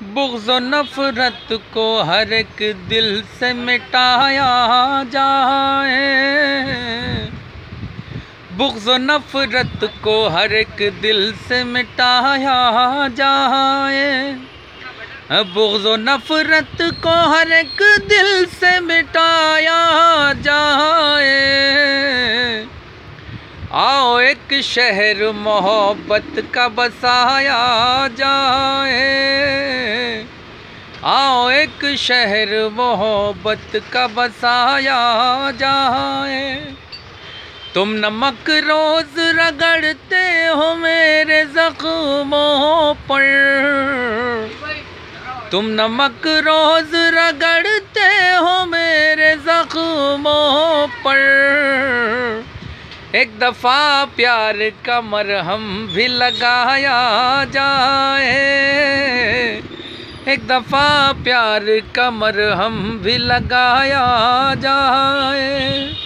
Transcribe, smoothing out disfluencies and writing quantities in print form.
बुग़्ज़ व नफ़रत को हर एक दिल से मिटाया जाए। बुग़्ज़ व नफ़रत को हर एक दिल से मिटाया जाए। बुग़्ज़ व नफ़रत को हर एक दिल से मिटाया जाए। आओ एक शहर मोहब्बत का बसाया जाए। आओ एक शहर मोहब्बत का बसाया जाए। तुम नमक रोज़ रगड़ते हो मेरे ज़ख्मों पर। तुम नमक रोज़ रगड़ते हो मेरे ज़ख्मों पर। एक दफ़ा प्यार का मरहम भी लगाया जाए। एक दफ़ा प्यार का मरहम भी लगाया जाए।